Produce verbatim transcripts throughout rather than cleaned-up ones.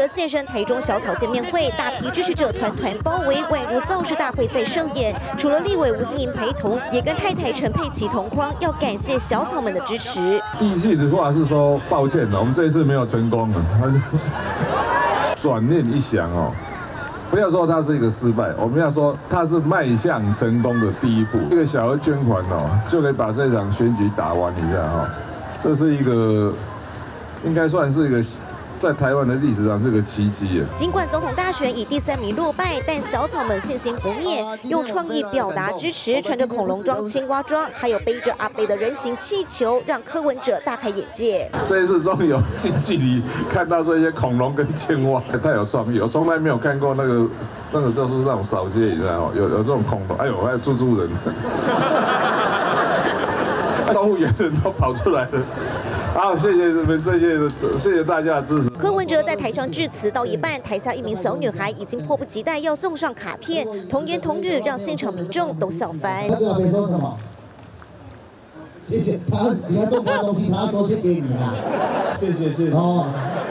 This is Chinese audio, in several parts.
哲现身台中小草见面会，大批支持者团团包围，宛如造势大会在上演。除了立委吴欣盈陪同，也跟太太陈佩琪同框，要感谢小草们的支持。 第一句的话是说抱歉了，我们这一次没有成功了。但是转念一想哦。 不要说它是一个失败，我们要说它是迈向成功的第一步。一个小额捐款哦，就可以把这场选举打完一下哈，这是一个应该算是一个在台湾的历史上是个奇迹耶。 尽管总统大选以第三名落败，但小草们信心不灭，用创意表达支持，穿着恐龙装、青蛙装，还有背着阿贝的人形气球，让柯文哲大开眼界。 这一次终于有近距离看到这些恐龙跟青蛙，太有创意，我从来没有看过那个那个就是那种扫街，你知道吗？有有这种恐龙，哎呦，还有猪猪人，动物园人都跑出来了。 好，谢谢你们这些，谢谢大家的支持。 柯文哲在台上致辞到一半，台下一名小女孩已经迫不及待要送上卡片，童言童语让现场民众都笑翻。 他表说什么？谢谢他，你要送他东西，他说谢谢你啦。 谢谢谢谢。 哦。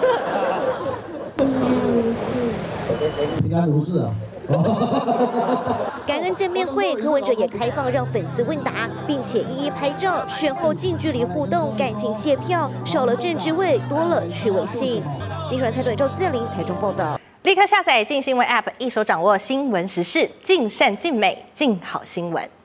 平安无事啊。 感恩见面会，柯文哲也开放让粉丝问答，并且一一拍照，选后近距离互动，感情谢票，少了政治味，多了趣味性。金传财团周志玲台中报道。 立刻下载镜新闻 App， 一手掌握新闻时事，尽善尽美，尽好新闻。